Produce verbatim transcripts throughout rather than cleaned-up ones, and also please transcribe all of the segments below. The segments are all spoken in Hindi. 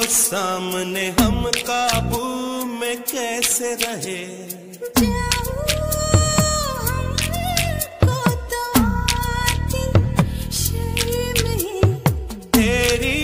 सामने हम काबू में कैसे रहे। तेरी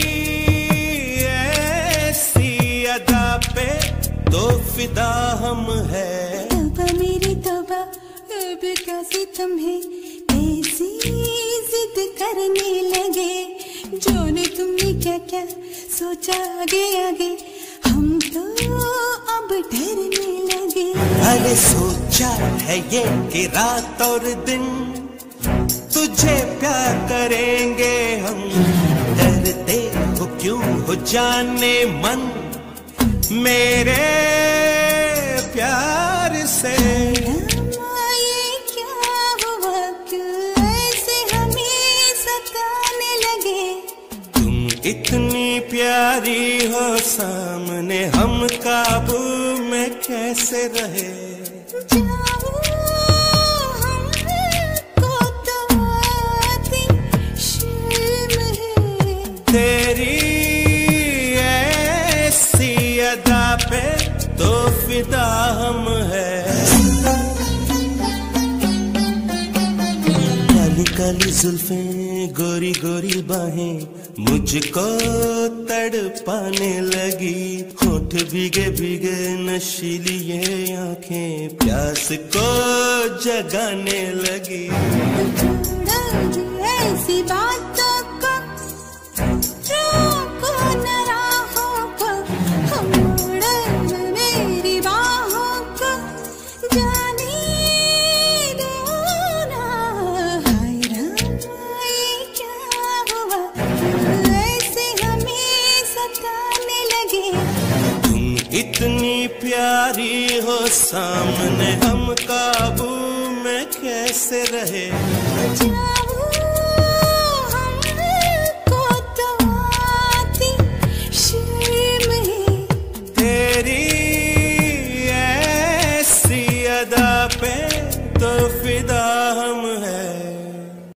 ऐसी अदा पे तो फिदा हम है। तौबा मेरी तौबा अब क्या सितम है, ऐसी जिद करने लगे। जाने तुमने क्या क्या सोचा आगे आगे, हम तो अब डरने लगे। अरे सोचा है ये कि रात और दिन तुझे प्यार करेंगे हम। डरते हो क्यों हो जाने मन मेरे प्यार से। ये क्या हुआ, क्यों ऐसे हमें सताने लगे। तुम इतनी प्यारी हो सामने हम काबू में कैसे रहे। जाओ हमको तो आती शर्म है। तेरी ऐसी अदा पे तो फिदा हम है। काली काली जुल्फें गोरी गोरी बाहें मुझको तड़पाने लगी। होठ भीगे भीगे नशीली ये आंखें प्यास को जगाने लगी। ऐसी बातों को रोको न राहों को, हम मोड़ मेरी बाहों को जाने दो ना। हाय रामा ये क्या हुआ, ऐसे हमें सताने लगे। तुम इतनी प्यारी हो सामने हम काबू में कैसे रहे। जाओ